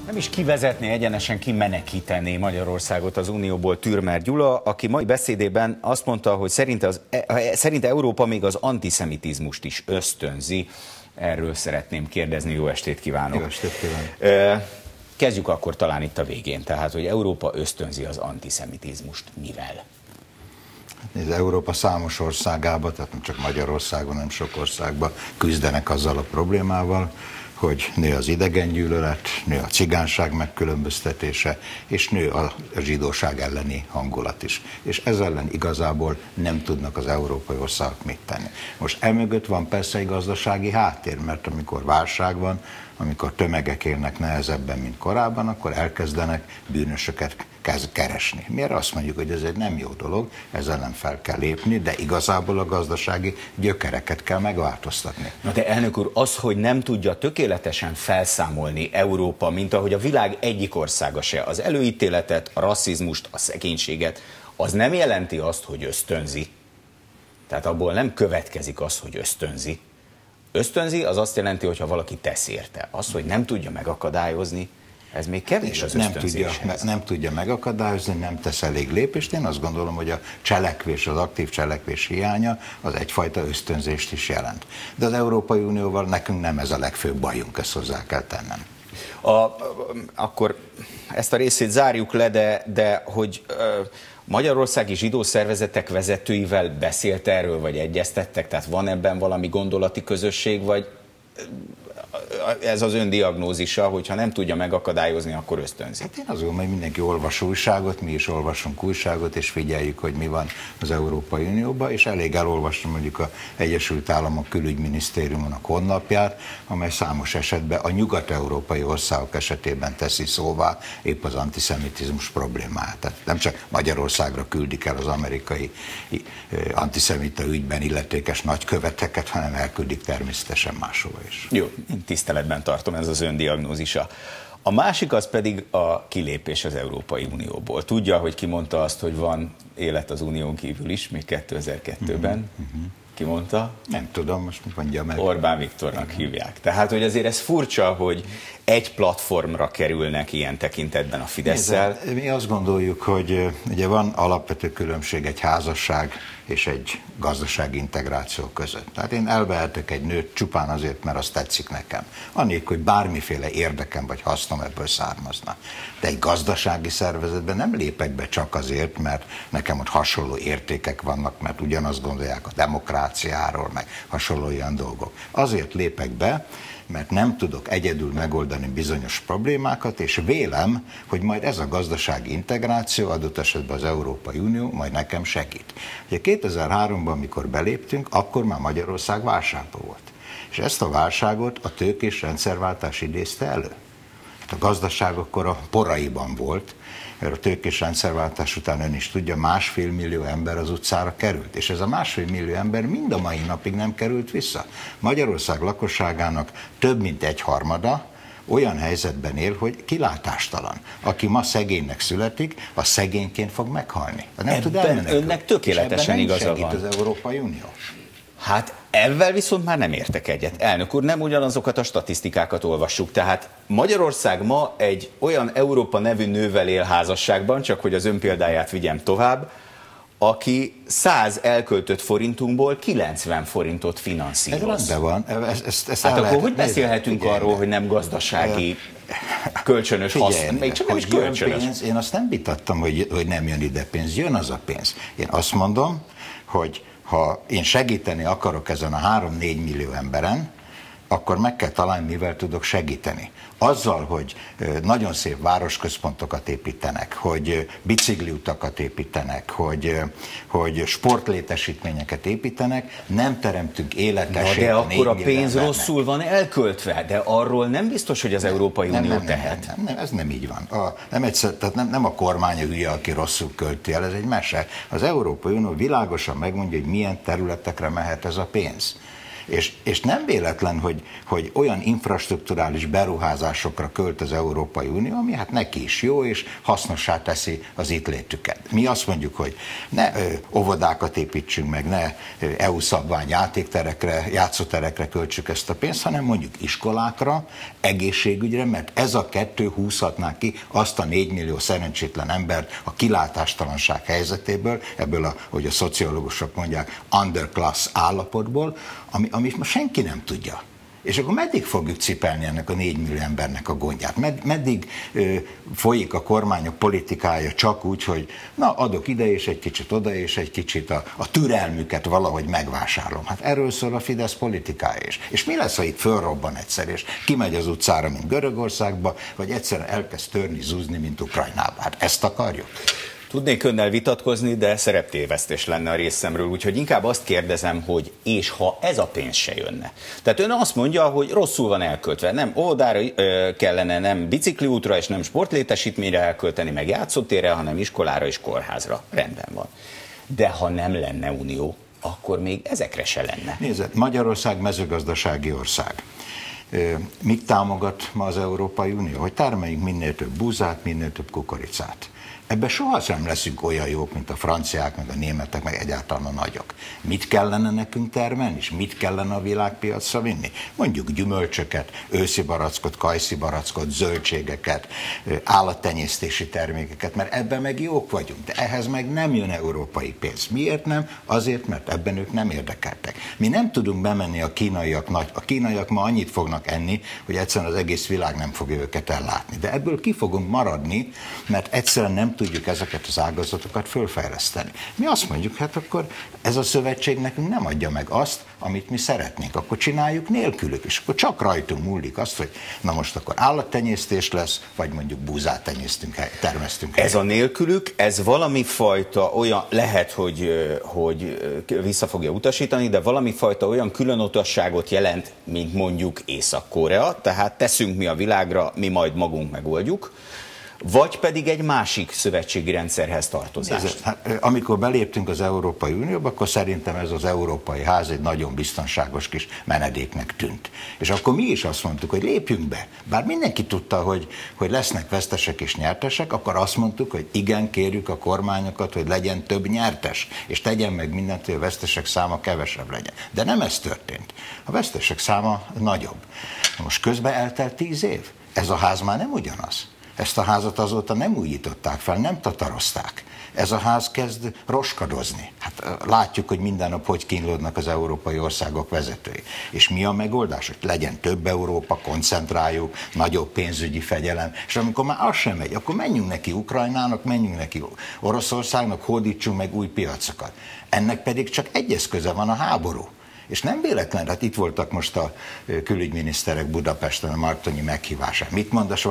Nem is kivezetné, egyenesen kimenekítené Magyarországot az Unióból Türmer Gyula, aki mai beszédében azt mondta, hogy szerinte Európa még az antiszemitizmust is ösztönzi. Erről szeretném kérdezni. Jó estét kívánok! Jó estét kívánok! Kezdjük akkor talán itt a végén. Tehát, hogy Európa ösztönzi az antiszemitizmust mivel? Az Európa számos országában, tehát nem csak Magyarországon, hanem sok országban küzdenek azzal a problémával, hogy nő az idegengyűlölet, nő a cigányság megkülönböztetése, és nő a zsidóság elleni hangulat is. És ez ellen igazából nem tudnak az európai országok mit tenni. Most emögött van persze egy gazdasági háttér, mert amikor válság van, amikor tömegek élnek nehezebben, mint korábban, akkor elkezdenek bűnösöket keresni. Miért azt mondjuk, hogy ez egy nem jó dolog, ezzel nem fel kell lépni, de igazából a gazdasági gyökereket kell megváltoztatni. Na de elnök úr, az, hogy nem tudja tökéletesen felszámolni Európa, mint ahogy a világ egyik országa se, az előítéletet, a rasszizmust, a szegénységet, az nem jelenti azt, hogy ösztönzi. Tehát abból nem következik az, hogy ösztönzi. Ösztönzi az azt jelenti, hogyha valaki tesz érte. Az, hogy nem tudja megakadályozni, ez még kevés az ösztönzéshez. Nem tudja megakadályozni, nem tesz elég lépést. Én azt gondolom, hogy a cselekvés, az aktív cselekvés hiánya az egyfajta ösztönzést is jelent. De az Európai Unióval nekünk nem ez a legfőbb bajunk, ezt hozzá kell tennem. Akkor ezt a részét zárjuk le, de hogy magyarországi zsidó szervezetek vezetőivel beszélt erről, vagy egyeztettek? Tehát van ebben valami gondolati közösség, vagy ez az ön diagnózisa, hogyha nem tudja megakadályozni, akkor ösztönzi? Hát én azt gondolom, hogy mindenki olvas újságot, mi is olvasunk újságot, és figyeljük, hogy mi van az Európai Unióban, és elég elolvastam mondjuk az Egyesült Államok külügyminisztériumának honlapját, amely számos esetben a nyugat-európai országok esetében teszi szóvá épp az antiszemitizmus problémáját. Tehát nem csak Magyarországra küldik el az amerikai antiszemita ügyben illetékes nagyköveteket, hanem elküldik természetesen máshova is. Jó, én tiszteletben tartom, ez az ön diagnózisa. A másik az pedig a kilépés az Európai Unióból. Tudja, hogy ki mondta azt, hogy van élet az unión kívül is, még 2002-ben? Ki mondta? Nem tudom, most mondja meg. Orbán Viktornak hívják. Tehát, hogy azért ez furcsa, hogy egy platformra kerülnek ilyen tekintetben a Fidesszel. Mi azt gondoljuk, hogy ugye van alapvető különbség egy házasság és egy gazdasági integráció között. Tehát én elvehetek egy nőt csupán azért, mert az tetszik nekem. Annélkül, hogy bármiféle érdekem vagy hasznom ebből származna. De egy gazdasági szervezetben nem lépek be csak azért, mert nekem ott hasonló értékek vannak, mert ugyanazt gondolják a demokráciáról, meg hasonló ilyen dolgok. Azért lépek be, mert nem tudok egyedül megoldani bizonyos problémákat, és vélem, hogy majd ez a gazdasági integráció, adott esetben az Európai Unió, majd nekem segít. Ugye 2003-ban, amikor beléptünk, akkor már Magyarország válságban volt. És ezt a válságot a tőkés rendszerváltás idézte elő. A gazdaság akkor a poraiban volt, mert a tőkés rendszerváltás után ön is tudja, 1,5 millió ember az utcára került. És ez a 1,5 millió ember mind a mai napig nem került vissza. Magyarország lakosságának több mint 1/3 olyan helyzetben él, hogy kilátástalan. Aki ma szegénynek születik, az szegényként fog meghalni. Nem tud elmenekülni. Önnek tökéletesen igaza van. Az Európai Unió. Hát ezzel viszont már nem értek egyet. Elnök úr, nem ugyanazokat a statisztikákat olvassuk. Tehát Magyarország ma egy olyan Európa nevű nővel él házasságban, csak hogy az ön példáját vigyem tovább, aki 100 elköltött forintunkból 90 forintot finanszíroz. Ez rendben van. Hát akkor hogy beszélhetünk arról, hogy nem gazdasági kölcsönös haszon? Még csak nem is kölcsönös. Pénz, én azt nem vitattam, hogy nem jön ide pénz. Jön az a pénz. Én azt mondom, hogy ha én segíteni akarok ezen a 3-4 millió emberen, akkor meg kell találni, mivel tudok segíteni. Azzal, hogy nagyon szép városközpontokat építenek, hogy bicikliutakat építenek, hogy sportlétesítményeket építenek, nem teremtünk életesélyt. De akkor a pénz rosszul van elköltve, de arról nem biztos, hogy az Európai Unió tehet. Nem, ez nem így van. Nem a kormány a hülye, aki rosszul költi el, ez egy mese. Az Európai Unió világosan megmondja, hogy milyen területekre mehet ez a pénz. És nem véletlen, hogy olyan infrastrukturális beruházásokra költ az Európai Unió, ami hát neki is jó, és hasznossá teszi az itt létüket. Mi azt mondjuk, hogy ne óvodákat építsünk meg, ne EU szabvány játékterekre, játszóterekre költsük ezt a pénzt, hanem mondjuk iskolákra, egészségügyre, mert ez a kettő húzhatná ki azt a 4 millió szerencsétlen embert a kilátástalanság helyzetéből, ebből, ahogy a szociológusok mondják, underclass állapotból, amit ma senki nem tudja. És akkor meddig fogjuk cipelni ennek a 4 millió embernek a gondját? Meddig folyik a kormányok politikája csak úgy, hogy na, adok ide és egy kicsit oda, és egy kicsit a türelmüket valahogy megvásárolom. Hát erről szól a Fidesz politikája is. És mi lesz, ha itt fölrobban egyszer, és kimegy az utcára, mint Görögországba, vagy egyszerűen elkezd törni, zúzni, mint Ukrajnába? Hát ezt akarjuk? Tudnék önnel vitatkozni, de szereptévesztés lenne a részemről, úgyhogy inkább azt kérdezem, hogy és ha ez a pénz se jönne. Tehát ön azt mondja, hogy rosszul van elköltve, nem óvodára kellene, nem bicikliútra és nem sportlétesítményre elkölteni, meg játszótérre, hanem iskolára és kórházra. Rendben van. De ha nem lenne unió, akkor még ezekre se lenne. Nézd, Magyarország mezőgazdasági ország. Mit támogat ma az Európai Unió? Hogy termeljünk minél több búzát, minél több kukoricát. Ebben sohasem leszünk olyan jók, mint a franciák, meg a németek, meg egyáltalán a nagyok. Mit kellene nekünk termelni, és mit kellene a világpiacra vinni? Mondjuk gyümölcsöket, őszi barackot, kajszi barackot, zöldségeket, állattenyésztési termékeket, mert ebben meg jók vagyunk, de ehhez meg nem jön európai pénz. Miért nem? Azért, mert ebben ők nem érdekeltek. Mi nem tudunk bemenni a kínaiak ma annyit fognak enni, hogy egyszerűen az egész világ nem fogja őket ellátni. De ebből ki fogunk maradni, mert egyszerűen nem tudjuk ezeket az ágazatokat fölfejleszteni. Mi azt mondjuk, hát akkor ez a szövetség nekünk nem adja meg azt, amit mi szeretnénk. Akkor csináljuk nélkülük, és akkor csak rajtunk múlik azt, hogy na most akkor állattenyésztés lesz, vagy mondjuk búzát termesztünk. Ez a nélkülük, ez valami fajta olyan, lehet, hogy vissza fogja utasítani, de valami fajta olyan különutasságot jelent, mint mondjuk Észak-Korea, tehát teszünk mi a világra, mi majd magunk megoldjuk, vagy pedig egy másik szövetségi rendszerhez tartozást? Hát, amikor beléptünk az Európai Unióba, akkor szerintem ez az Európai Ház egy nagyon biztonságos kis menedéknek tűnt. És akkor mi is azt mondtuk, hogy lépjünk be. Bár mindenki tudta, hogy lesznek vesztesek és nyertesek, akkor azt mondtuk, hogy igen, kérjük a kormányokat, hogy legyen több nyertes, és tegyen meg mindent, hogy a vesztesek száma kevesebb legyen. De nem ez történt. A vesztesek száma nagyobb. Most közben eltelt 10 év. Ez a ház már nem ugyanaz. Ezt a házat azóta nem újították fel, nem tatarozták. Ez a ház kezd roskadozni. Hát látjuk, hogy minden nap hogy kínlódnak az európai országok vezetői. És mi a megoldás? Hogy legyen több Európa, koncentráljuk, nagyobb pénzügyi fegyelem, és amikor már az sem megy, akkor menjünk neki Ukrajnának, menjünk neki Oroszországnak, hódítsunk meg új piacokat. Ennek pedig csak egy eszköze van, a háború. És nem véletlen, hát itt voltak most a külügyminiszterek Budapesten a martonyi meghívásán. Mit mond a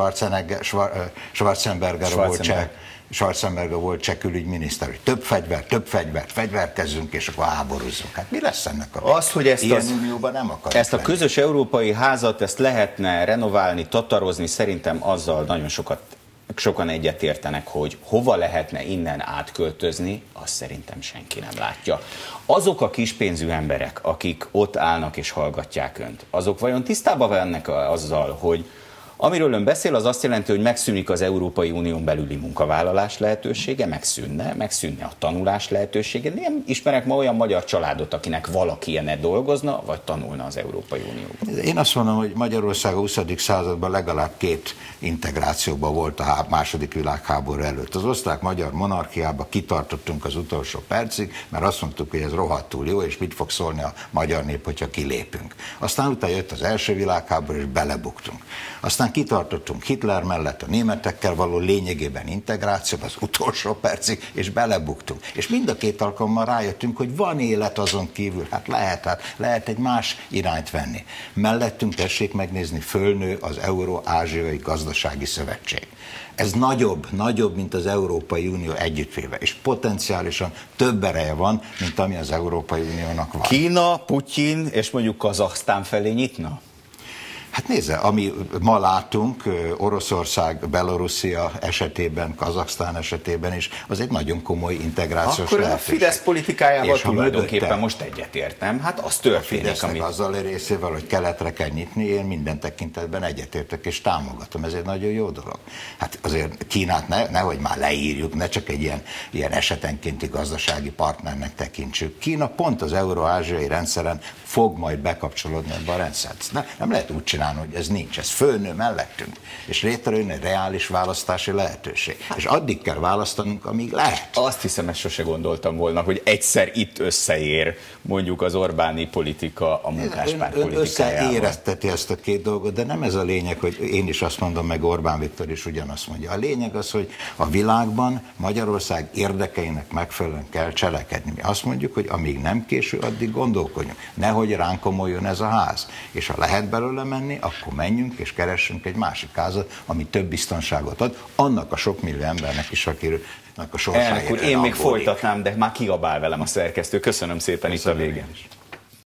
Schwarzenberger volt cseh külügyminiszter, hogy több fegyvert, fegyverkezzünk, és akkor háborúzzunk. Hát mi lesz ennek a az, hogy ezt a közös európai házat, ezt lehetne renoválni, tatarozni, szerintem azzal nagyon sokan egyetértenek, hogy hova lehetne innen átköltözni, azt szerintem senki nem látja. Azok a kispénzű emberek, akik ott állnak és hallgatják önt, azok vajon tisztában vannak azzal, hogy amiről ön beszél, az azt jelenti, hogy megszűnik az Európai Unión belüli munkavállalás lehetősége, megszűnne a tanulás lehetősége. Nem ismerek ma olyan magyar családot, akinek valaki ilyene dolgozna, vagy tanulna az Európai Unióban. Én azt mondom, hogy Magyarország a 20. században legalább 2 integrációban volt a második világháború előtt. Az osztrák-magyar monarchiában kitartottunk az utolsó percig, mert azt mondtuk, hogy ez rohadtul jó, és mit fog szólni a magyar nép, hogyha kilépünk. Aztán utána jött az első világháború, és belebuktunk. Aztán kitartottunk Hitler mellett a németekkel való lényegében integrációban az utolsó percig, és belebuktunk. És mind a 2 alkalommal rájöttünk, hogy van élet azon kívül, hát lehet egy más irányt venni. Mellettünk tessék megnézni, fölnő az Euró-Ázsiai Gazdasági Szövetség. Ez nagyobb, mint az Európai Unió együttvéve, és potenciálisan több ereje van, mint ami az Európai Uniónak van. Kína, Putyin és mondjuk Kazahsztán felé nyitna? Hát nézze, ami ma látunk Oroszország, Belorusszia esetében, Kazaksztán esetében is, az egy nagyon komoly integrációs akkor lehetőség. a Fidesz politikájával tulajdonképpen mögötte, most egyetértem. Hát az történik, a Fidesznek azzal a részével, hogy keletre kell nyitni, én minden tekintetben egyetértek és támogatom. Ez egy nagyon jó dolog. Hát azért Kínát nehogy már leírjuk, ne csak egy ilyen esetenkénti gazdasági partnernek tekintsük. Kína pont az euró-ázsiai rendszeren fog majd bekapcsolódni ebbe a rendszert. Nem lehet úgy csinálni, hogy ez nincs, ez fölnő mellettünk, és létrejön egy reális választási lehetőség. És addig kell választanunk, amíg lehet. Azt hiszem, ezt sose gondoltam volna, hogy egyszer itt összeér mondjuk az Orbáni politika a munkáspárt politikájával. Összeérezteti ezt a két dolgot, de nem ez a lényeg, hogy én is azt mondom, meg Orbán Viktor is ugyanazt mondja. A lényeg az, hogy a világban Magyarország érdekeinek megfelelően kell cselekedni. Mi azt mondjuk, hogy amíg nem késő, addig gondolkodjunk. Nehogy ránk komoljon ez a ház. És ha lehet belőle menni, akkor menjünk és keressünk egy másik házat, ami több biztonságot ad, annak a sok millió embernek is, akinek a sorsáért. Elnök úr, én még folytatnám, de már kiabál velem a szerkesztő. Köszönöm szépen. Köszönöm. Itt a vége.